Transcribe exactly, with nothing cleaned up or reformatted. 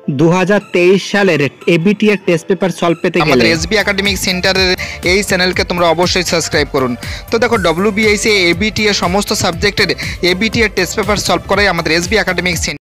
দু হাজার তেইশ সালের এবিটি এর টেস্ট পেপার সলভ পেতে গেলে আমাদের এসবি একাডেমিক সেন্টারের এই চ্যানেলকে তোমরা অবশ্যই সাবস্ক্রাইব করুন। তো দেখো ডব্লিউবিআইসি এবিটি এর সমস্ত সাবজেক্টের এবিটি এর টেস্ট পেপার সলভ করাই আমাদের এসবি একাডেমিক সেন্টার।